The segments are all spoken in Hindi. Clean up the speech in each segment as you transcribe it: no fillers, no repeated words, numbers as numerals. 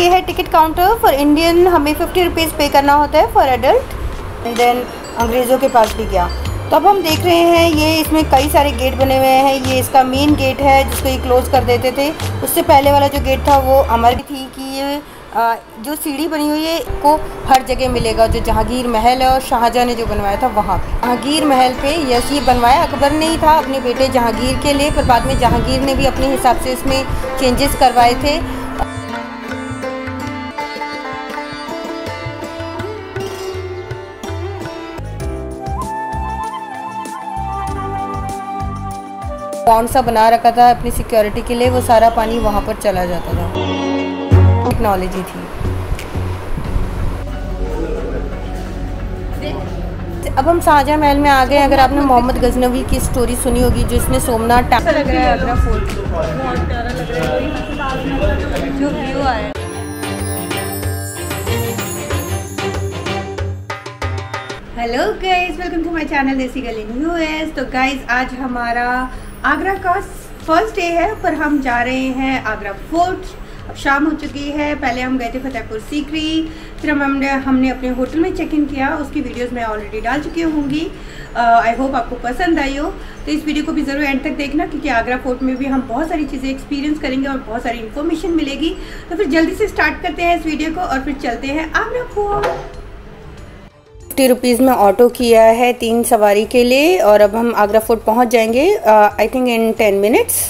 ये है टिकट काउंटर फॉर इंडियन। हमें 50 रुपीज़ पे करना होता है फॉर एडल्ट। एंड देन अंग्रेज़ों के पास भी गया तो अब हम देख रहे हैं ये इसमें कई सारे गेट बने हुए हैं। ये इसका मेन गेट है जिसको ये क्लोज़ कर देते थे। उससे पहले वाला जो गेट था वो अमर थी कि ये जो सीढ़ी बनी हुई है को हर जगह मिलेगा। जो जहांगीर महल है और शाहजहाँ ने जो बनवाया था वहाँ पे, जहांगीर महल पे यस ये बनवाया अकबर ने ही था अपने बेटे जहांगीर के लिए, पर बाद में जहांगीर ने भी अपने हिसाब से इसमें चेंजेस करवाए थे। पॉन्ड सा बना रखा था अपनी सिक्योरिटी के लिए, वो सारा पानी वहाँ पर चला जाता था। टेक्नोलॉजी थी। अब हम शाहजहाँ महल में आ गए। अगर आपने मोहम्मद गजनवी की स्टोरी सुनी होगी, जो इसने सोमनाथ टेम्पल लग रहा है आगरा फोर्ट, बहुत प्यारा लग रहा है जो व्यू आया। Hello guys, welcome to my channel Desi Gali news. तो गाइस आज हमारा आगरा का फर्स्ट डे है, पर हम जा रहे हैं आगरा फोर्ट। अब शाम हो चुकी है। पहले हम गए थे फतेहपुर सीकरी, फिर हमने अपने होटल में चेक इन किया। उसकी वीडियोस मैं ऑलरेडी डाल चुकी होंगी। आई होप आपको पसंद आई हो। तो इस वीडियो को भी ज़रूर एंड तक देखना, क्योंकि आगरा फोर्ट में भी हम बहुत सारी चीज़ें एक्सपीरियंस करेंगे और बहुत सारी इन्फॉर्मेशन मिलेगी। तो फिर जल्दी से स्टार्ट करते हैं इस वीडियो को और फिर चलते हैं आगरा फोर्ट। 50 रुपीज़ में ऑटो किया है 3 सवारी के लिए, और अब हम आगरा फोर्ट पहुंच जाएंगे आई थिंक इन 10 मिनट्स।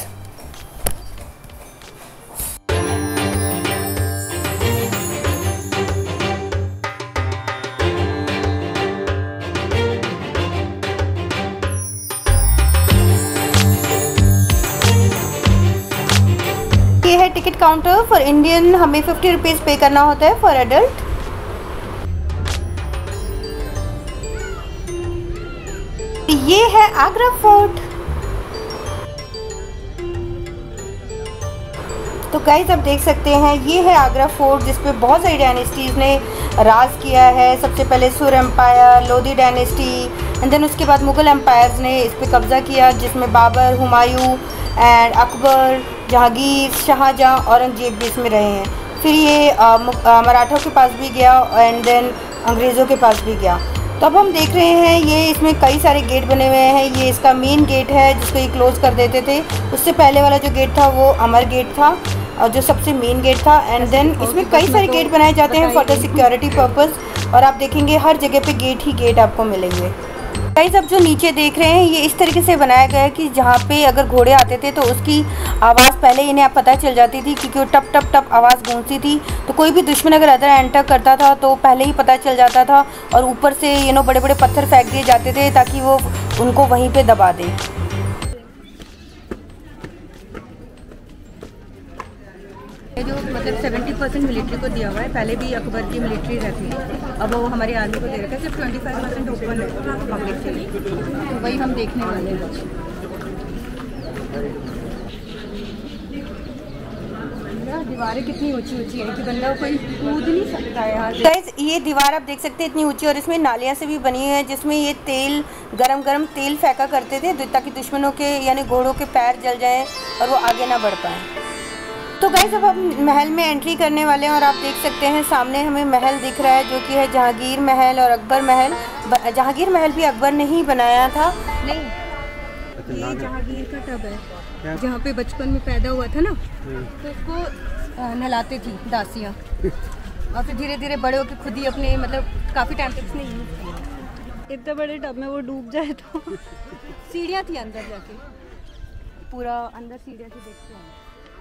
ये है टिकट काउंटर फॉर इंडियन। हमें 50 रुपीज़ पे करना होता है फॉर एडल्ट। ये है आगरा फोर्ट। तो गाइस आप देख सकते हैं ये है आगरा फोर्ट, जिसपे बहुत सारी डायनेस्टीज़ ने राज किया है। सबसे पहले Sur empire, Lodhi dynasty, and then उसके बाद मुग़ल एम्पायर्स ने इस पे कब्ज़ा किया, जिसमें बाबर, हुमायूं एंड अकबर, जहांगीर, शाहजहाँ, औरंगजेब भी इसमें रहे हैं। फिर ये मराठों के पास भी गया एंड देन अंग्रेज़ों के पास भी गया। तो अब हम देख रहे हैं ये इसमें कई सारे गेट बने हुए हैं। ये इसका मेन गेट है जिसको ये क्लोज़ कर देते थे। उससे पहले वाला जो गेट था वो अमर गेट था, और जो सबसे मेन गेट था। एंड देन इसमें कई सारे गेट बनाए जाते हैं फॉर द सिक्योरिटी पर्पज़, और आप देखेंगे हर जगह पे गेट ही गेट आपको मिलेंगे। गाइस अब जो नीचे देख रहे हैं ये इस तरीके से बनाया गया है कि जहाँ पे अगर घोड़े आते थे तो उसकी आवाज़ पहले इन्हें पता चल जाती थी, क्योंकि वो टप टप टप आवाज़ गूंजती थी। तो कोई भी दुश्मन अगर अंदर एंटर करता था तो पहले ही पता चल जाता था, और ऊपर से बड़े बड़े पत्थर फेंक दिए जाते थे ताकि वो उनको वहीं पे दबा दे। जो मतलब 70% मिलिट्री को दिया हुआ है। पहले भी अकबर की मिलिट्री रहती है, अब वो हमारी आर्मी को दे रखा है। सिर्फ 25% ओपन है पब्लिक के लिए, तो वही हम देखने वाले हैं। दीवारें कितनी ऊंची ऊंची है कि बंदा कोई कूद नहीं सकता है यहाँ से। ये दीवार आप देख सकते हैं इतनी ऊंची, और इसमें नालियाँ से भी बनी हुई है, जिसमें ये तेल गरम तेल फेंका करते थे ताकि दुश्मनों के यानी घोड़ों के पैर जल जाएं और वो आगे ना बढ़ पाएँ। तो गाइस अब हम महल में एंट्री करने वाले हैं, और आप देख सकते हैं सामने हमें महल दिख रहा है, जो कि है जहांगीर महल और अकबर महल। जहांगीर महल भी अकबर ने ही बनाया था। नहीं, ये जहांगीर का टब है जहाँ पे बचपन में पैदा हुआ था ना, तो उसको नहलाते थी दासियाँ, और फिर धीरे धीरे बड़े होकर खुद ही अपने मतलब काफ़ी टाइम तक उसने यूज़ किया। इतने बड़े टब में वो डूब जाए तो सीढ़ियाँ थी अंदर जाके, पूरा अंदर सीढ़ियाँ थी, देखते हैं।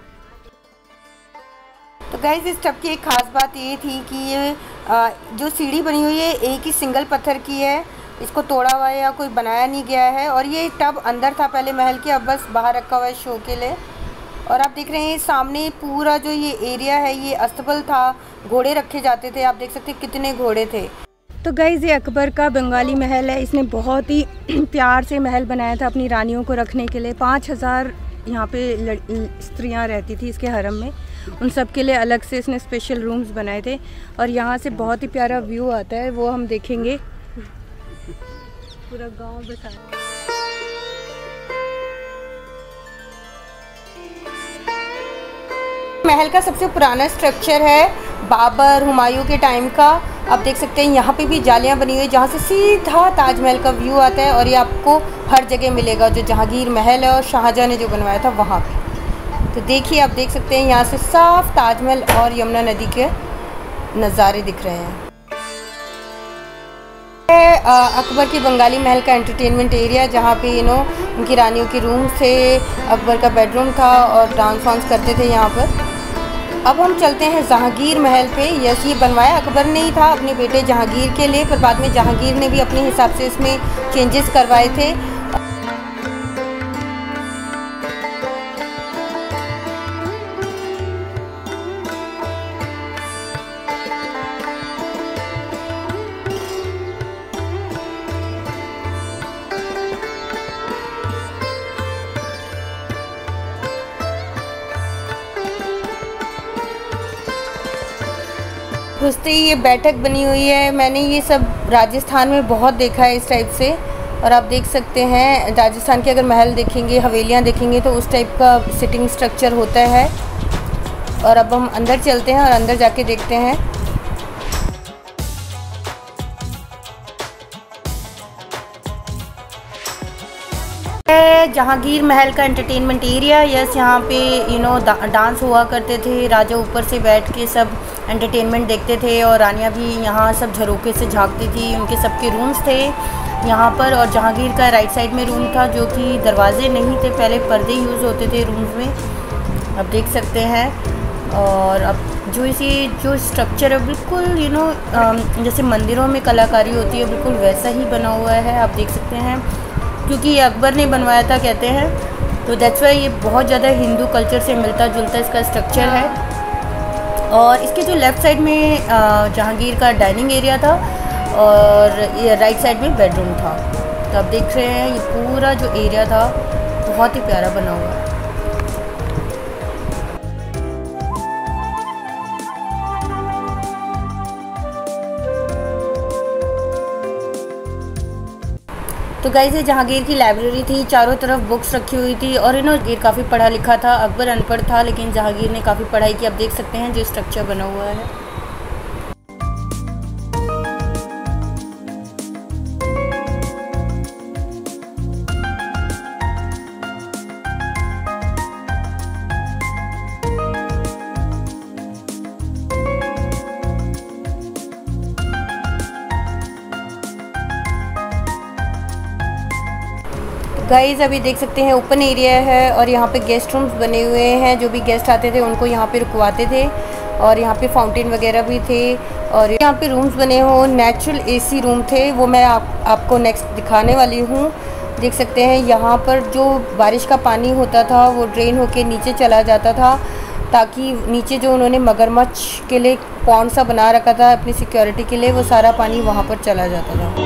तो गाइस इस टब की एक ख़ास बात ये थी कि ये जो सीढ़ी बनी हुई है एक ही सिंगल पत्थर की है, इसको तोड़ा हुआ है या कोई बनाया नहीं गया है। और ये टब अंदर था पहले महल के, अब बस बाहर रखा हुआ है शो के लिए। और आप देख रहे हैं सामने पूरा जो ये एरिया है ये अस्तबल था, घोड़े रखे जाते थे। आप देख सकते हैं कितने घोड़े थे। तो गाइस ये अकबर का बंगाली महल है। इसने बहुत ही प्यार से महल बनाया था अपनी रानियों को रखने के लिए। 5000 यहाँ पे स्त्रियाँ रहती थी इसके हरम में, उन सब के लिए अलग से इसने स्पेशल रूम्स बनाए थे। और यहाँ से बहुत ही प्यारा व्यू आता है, वो हम देखेंगे। पूरा गांव बसा महल का सबसे पुराना स्ट्रक्चर है, बाबर हुमायूं के टाइम का। आप देख सकते हैं यहाँ पे भी जालियाँ बनी हुई है जहाँ से सीधा ताजमहल का व्यू आता है, और ये आपको हर जगह मिलेगा, जो जहांगीर महल है और शाहजहाँ ने जो बनवाया था वहाँ पे। तो देखिए, आप देख सकते हैं यहाँ से साफ ताजमहल और यमुना नदी के नज़ारे दिख रहे हैं। अकबर की बंगाली महल का एंटरटेनमेंट एरिया, जहाँ पे उनकी रानियों के रूम थे, अकबर का बेडरूम था और डांस वांस करते थे यहाँ पर। अब हम चलते हैं जहांगीर महल पे। यस, ये बनवाया अकबर ने ही था अपने बेटे जहांगीर के लिए, पर बाद में जहांगीर ने भी अपने हिसाब से इसमें चेंजेस करवाए थे। घुसते ही ये बैठक बनी हुई है। मैंने ये सब राजस्थान में बहुत देखा है इस टाइप से, और आप देख सकते हैं राजस्थान के अगर महल देखेंगे, हवेलियाँ देखेंगे तो उस टाइप का सिटिंग स्ट्रक्चर होता है। और अब हम अंदर चलते हैं और अंदर जाके देखते हैं। जहांगीर महल का एंटरटेनमेंट एरिया। यस, यहाँ पे डांस हुआ करते थे, राजा ऊपर से बैठ के सब एंटरटेनमेंट देखते थे, और रानियाँ भी यहाँ सब झरोके से झांकती थी। उनके सबके रूम्स थे यहाँ पर, और जहांगीर का राइट साइड में रूम था जो कि दरवाजे नहीं थे, पहले पर्दे यूज़ होते थे रूम्स में, आप देख सकते हैं। और अब जो स्ट्रक्चर है बिल्कुल जैसे मंदिरों में कलाकारी होती है, बिल्कुल वैसा ही बना हुआ है, आप देख सकते हैं, क्योंकि ये अकबर ने बनवाया था कहते हैं, तो दैट्स वाई ये बहुत ज़्यादा हिंदू कल्चर से मिलता जुलता इसका स्ट्रक्चर है। और इसके जो लेफ़्ट साइड में जहांगीर का डाइनिंग एरिया था, और ये राइट साइड में बेडरूम था। तो आप देख रहे हैं ये पूरा जो एरिया था बहुत ही प्यारा बना हुआ है। तो गाइस, ये जहांगीर की लाइब्रेरी थी, चारों तरफ बुक्स रखी हुई थी, और जहांगीर काफ़ी पढ़ा लिखा था। अकबर अनपढ़ था, लेकिन जहांगीर ने काफ़ी पढ़ाई की। आप देख सकते हैं जो स्ट्रक्चर बना हुआ है। गाइस, अभी देख सकते हैं ओपन एरिया है, और यहाँ पे गेस्ट रूम्स बने हुए हैं। जो भी गेस्ट आते थे उनको यहाँ पे रुकवाते थे, और यहाँ पे फाउंटेन वगैरह भी थे, और यहाँ पे रूम्स बने हो नेचुरल एसी रूम थे, वो मैं आपको नेक्स्ट दिखाने वाली हूँ। देख सकते हैं यहाँ पर जो बारिश का पानी होता था वो ड्रेन होके नीचे चला जाता था, ताकि नीचे जो उन्होंने मगरमच्छ के लिए पॉन्ड सा बना रखा था अपनी सिक्योरिटी के लिए, वो सारा पानी वहाँ पर चला जाता था।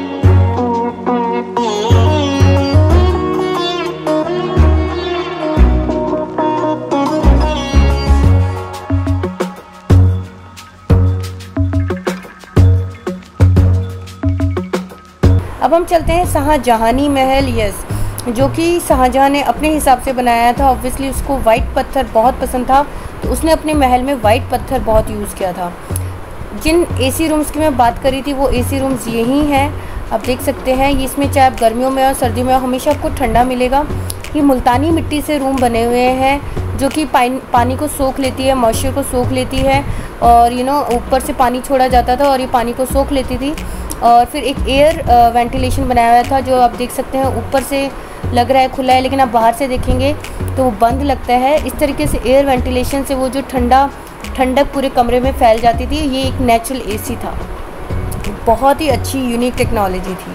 अब हम चलते हैं शाहजहानी महल। यस, जो कि शाहजहाँ ने अपने हिसाब से बनाया था। ऑब्वियसली उसको वाइट पत्थर बहुत पसंद था, तो उसने अपने महल में वाइट पत्थर बहुत यूज़ किया था। जिन एसी रूम्स की मैं बात करी थी वो एसी रूम्स यही हैं, आप देख सकते हैं। इसमें चाहे आप गर्मियों में और सर्दियों में हमेशा आपको ठंडा मिलेगा। ये मुल्तानी मिट्टी से रूम बने हुए हैं जो कि पानी को सोख लेती है, मॉइस्चर को सोख लेती है, और ऊपर से पानी छोड़ा जाता था और ये पानी को सोख लेती थी। और फिर एक एयर वेंटिलेशन बनाया हुआ था, जो आप देख सकते हैं ऊपर से लग रहा है खुला है, लेकिन आप बाहर से देखेंगे तो वो बंद लगता है। इस तरीके से एयर वेंटिलेशन से वो जो ठंडक पूरे कमरे में फैल जाती थी। ये एक नेचुरल एसी था, बहुत ही अच्छी यूनिक टेक्नोलॉजी थी।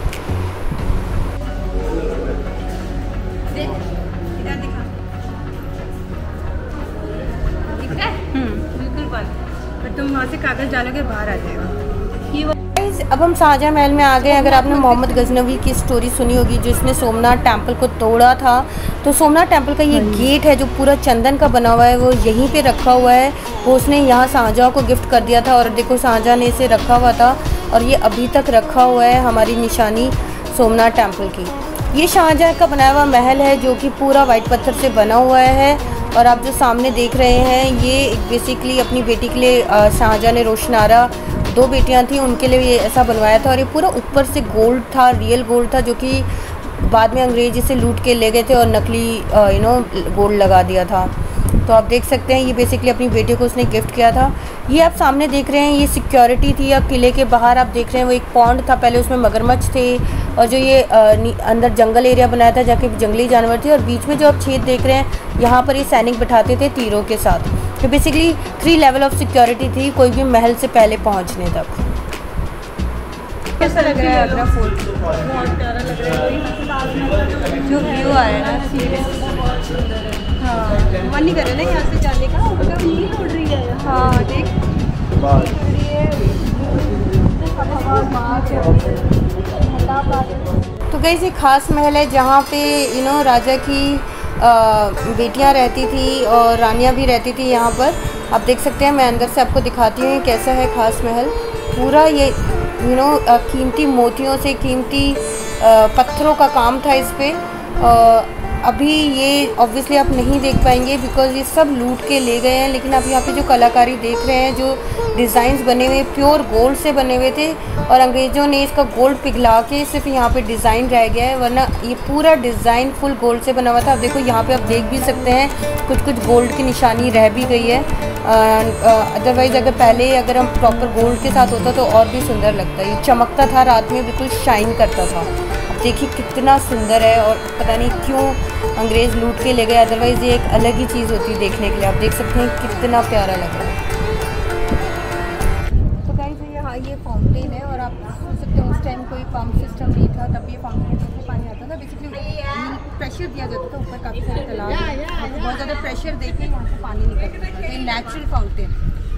बिल्कुल बंद, तुम वहाँ से कागज़ डालोगे बाहर आ जाएगा। अब हम शाहजहाँ महल में आ गए। अगर आपने मोहम्मद गजनवी की स्टोरी सुनी होगी, जिसने सोमनाथ टेम्पल को तोड़ा था, तो सोमनाथ टेम्पल का ये गेट है जो पूरा चंदन का बना हुआ है, वो यहीं पे रखा हुआ है। वो उसने यहाँ शाहजहाँ को गिफ्ट कर दिया था, और देखो शाहजहाँ ने इसे रखा हुआ था, और ये अभी तक रखा हुआ है, हमारी निशानी सोमनाथ टेम्पल की। ये शाहजहाँ का बनाया हुआ महल है जो कि पूरा वाइट पत्थर से बना हुआ है। और आप जो सामने देख रहे हैं ये बेसिकली अपनी बेटी के लिए शाहजहाँ ने रोशनारा 2 बेटियां थी उनके लिए ये ऐसा बनवाया था। और ये पूरा ऊपर से गोल्ड था, रियल गोल्ड था, जो कि बाद में अंग्रेज इसे लूट के ले गए थे और नकली गोल्ड लगा दिया था। तो आप देख सकते हैं ये बेसिकली अपनी बेटी को उसने गिफ्ट किया था। ये आप सामने देख रहे हैं ये सिक्योरिटी थी, या किले के बाहर आप देख रहे हैं वो एक पॉन्ड था, पहले उसमें मगरमच्छ थे और जो ये अंदर जंगल एरिया बनाया था जहाँ के जंगली जानवर थे। और बीच में जो आप छेद देख रहे हैं यहाँ पर ये सैनिक बिठाते थे तीरों के साथ। तो बेसिकली 3 लेवल ऑफ सिक्योरिटी थी कोई भी महल से पहले पहुँचने तक। कैसा लग रहा है आगरा फोर्ट? बहुत प्यारा लग रहा है, जो व्यू आया ना हाँ, मन नहीं कर रहा ना यहाँ से जाने का, नींद उड़ रही है। हाँ देख तो गाइस ये खास महल है जहाँ पे राजा की बेटियाँ रहती थी और रानियाँ भी रहती थी यहाँ पर। आप देख सकते हैं, मैं अंदर से आपको दिखाती हूँ कैसा है खास महल। पूरा ये कीमती मोतियों से, कीमती पत्थरों का काम था इस पर। अभी ये ऑब्वियसली आप नहीं देख पाएंगे बिकॉज़ ये सब लूट के ले गए हैं, लेकिन आप यहाँ पे जो कलाकारी देख रहे हैं, जो डिज़ाइंस बने हुए प्योर गोल्ड से बने हुए थे और अंग्रेज़ों ने इसका गोल्ड पिघला के सिर्फ यहाँ पे डिज़ाइन रह गया है, वरना ये पूरा डिज़ाइन फुल गोल्ड से बना हुआ था। अब देखो यहाँ पे आप देख भी सकते हैं कुछ गोल्ड की निशानी रह भी गई है। अदरवाइज़ अगर हम प्रॉपर गोल्ड के साथ होता तो और भी सुंदर लगता। ये चमकता था रात में, बिल्कुल शाइन करता था। अब देखिए कितना सुंदर है और पता नहीं क्यों अंग्रेज़ लूट के ले गए, अदरवाइज़ ये एक अलग ही चीज़ होती देखने के लिए। आप देख सकते हैं कितना प्यारा लग रहा है। तो गाइस ये फाउंटेन है और आप सोच सकते हो उस टाइम कोई पंप सिस्टम नहीं था, तब ये फाउंटेन से पानी आता था। बेसिकली प्रेशर दिया जाता था, ऊपर काफ़ी सारे तालाब बहुत ज़्यादा प्रेशर देके यहाँ से पानी निकलता था। तो ये नेचुरल फाउंटेन।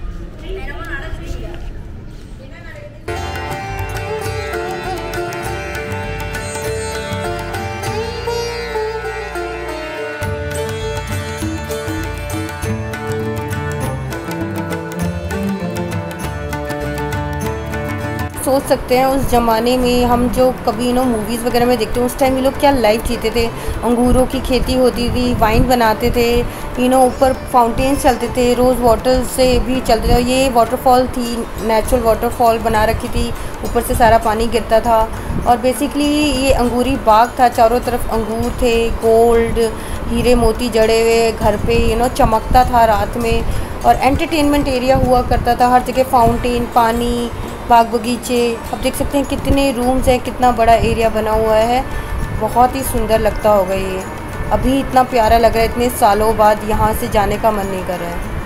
सोच सकते हैं उस ज़माने में हम जो कभी मूवीज़ वगैरह में देखते हैं, उस टाइम ये लोग क्या लाइफ जीते थे। अंगूरों की खेती होती थी, वाइन बनाते थे, ऊपर फाउंटेन्स चलते थे, रोज़ वाटर से भी चलते थे। और ये वाटरफॉल थी, नेचुरल वाटरफॉल बना रखी थी, ऊपर से सारा पानी गिरता था। और बेसिकली ये अंगूरी बाग था, चारों तरफ अंगूर थे, गोल्ड हीरे मोती जड़े हुए, घर पे चमकता था रात में। और एंटरटेनमेंट एरिया हुआ करता था, हर जगह फाउंटेन, पानी, बाग बगीचे। आप देख सकते हैं कितने रूम्स हैं, कितना बड़ा एरिया बना हुआ है। बहुत ही सुंदर लगता होगा ये। अभी इतना प्यारा लग रहा है, इतने सालों बाद यहाँ से जाने का मन नहीं कर रहा है।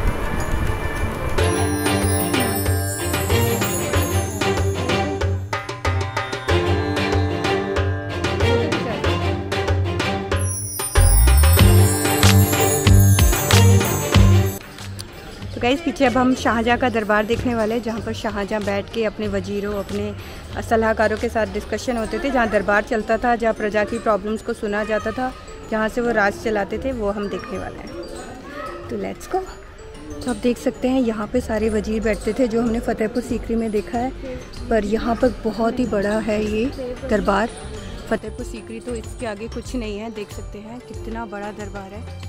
तो गाइस पीछे अब हम शाहजहाँ का दरबार देखने वाले हैं, जहाँ पर शाहजहाँ बैठ के अपने वजीरों, अपने सलाहकारों के साथ डिस्कशन होते थे, जहाँ दरबार चलता था, जहाँ प्रजा की प्रॉब्लम्स को सुना जाता था, जहाँ से वो राज चलाते थे, वो हम देखने वाले हैं। तो लेट्स गो। तो आप देख सकते हैं यहाँ पे सारे वजीर बैठते थे, जो हमने फतेहपुर सीकरी में देखा है, पर यहाँ पर बहुत ही बड़ा है ये दरबार। फतेहपुर सीकरी तो इसके आगे कुछ नहीं है, देख सकते हैं कितना बड़ा दरबार है।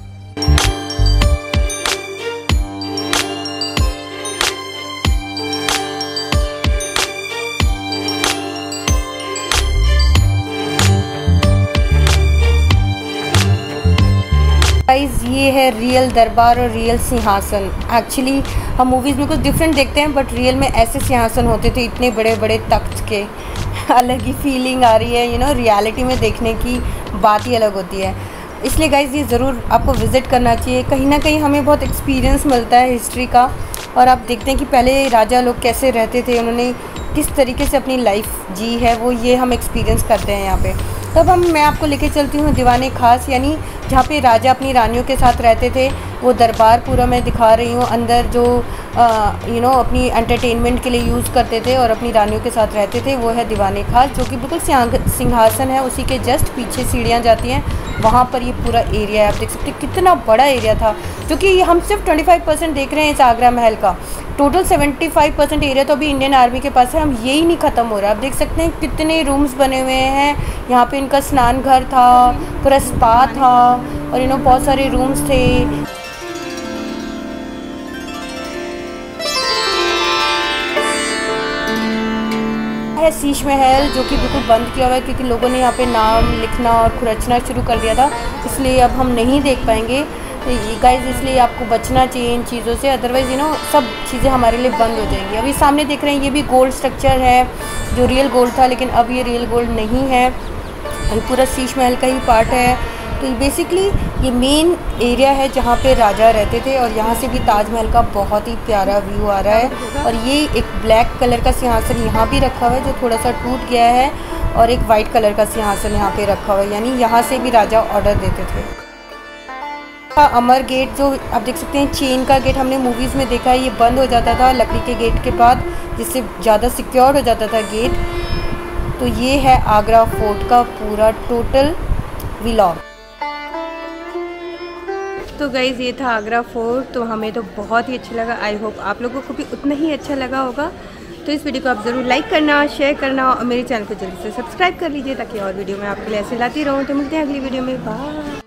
ये है रियल दरबार और रियल सिंहासन। एक्चुअली हम मूवीज़ में कुछ डिफरेंट देखते हैं, बट रियल में ऐसे सिंहासन होते थे, इतने बड़े बड़े तख्त के। अलग ही फीलिंग आ रही है, रियलिटी में देखने की बात ही अलग होती है। इसलिए गाइज़ ये ज़रूर आपको विज़िट करना चाहिए। कहीं ना कहीं हमें बहुत एक्सपीरियंस मिलता है हिस्ट्री का, और आप देखते हैं कि पहले राजा लोग कैसे रहते थे, उन्होंने किस तरीके से अपनी लाइफ जी है, वो ये हम एक्सपीरियंस करते हैं यहाँ पे। तब मैं आपको लेके चलती हूँ दीवाने खास, यानी जहाँ पे राजा अपनी रानियों के साथ रहते थे। वो दरबार पूरा मैं दिखा रही हूँ। अंदर जो अपनी एंटरटेनमेंट के लिए यूज़ करते थे और अपनी रानियों के साथ रहते थे, वो है दीवाने खास, जो कि बिल्कुल सिंहासन है। उसी के जस्ट पीछे सीढ़ियाँ जाती हैं, वहाँ पर ये पूरा एरिया है। आप देख सकते हैं कितना बड़ा एरिया था, जो कि हम सिर्फ 25% देख रहे हैं इस आगरा महल का। टोटल 75% एरिया तो अभी इंडियन आर्मी के पास है, हम यही नहीं ख़त्म हो रहा। आप देख सकते हैं कितने रूम्स बने हुए हैं। यहाँ पे इनका स्नान घर था, पूरा स्पा था, और बहुत सारे रूम्स थे। है शीश महल, जो कि बिल्कुल बंद किया हुआ है क्योंकि लोगों ने यहाँ पे नाम लिखना और खुरचना शुरू कर दिया था, इसलिए अब हम नहीं देख पाएंगे गाइस। इसलिए आपको बचना चाहिए इन चीज़ों से, अदरवाइज़ सब चीज़ें हमारे लिए बंद हो जाएंगी। अभी सामने देख रहे हैं ये भी गोल्ड स्ट्रक्चर है, जो रियल गोल्ड था, लेकिन अब ये रियल गोल्ड नहीं है, ये पूरा शीश महल का ही पार्ट है। तो बेसिकली ये मेन एरिया है जहाँ पे राजा रहते थे, और यहाँ से भी ताजमहल का बहुत ही प्यारा व्यू आ रहा है। और ये एक ब्लैक कलर का सिंहासन यहाँ भी रखा हुआ है जो थोड़ा सा टूट गया है, और एक वाइट कलर का सिंहासन यहाँ पे रखा हुआ है, यानी यहाँ से भी राजा ऑर्डर देते थे। अमर गेट जो आप देख सकते हैं, चेन का गेट हमने मूवीज़ में देखा है, ये बंद हो जाता था लकड़ी के गेट के बाद, जिससे ज़्यादा सिक्योर हो जाता था गेट। तो ये है आगरा फोर्ट का पूरा टोटल व्लॉग। तो गाइज़ ये था आगरा फोर्ट, तो हमें तो बहुत ही अच्छा लगा। आई होप आप लोगों को भी उतना ही अच्छा लगा होगा। तो इस वीडियो को आप ज़रूर लाइक करना, शेयर करना, और मेरे चैनल को जल्दी से सब्सक्राइब कर लीजिए ताकि और वीडियो मैं आपके लिए ऐसे लाती रहूँ। तो मिलते हैं अगली वीडियो में, बाय।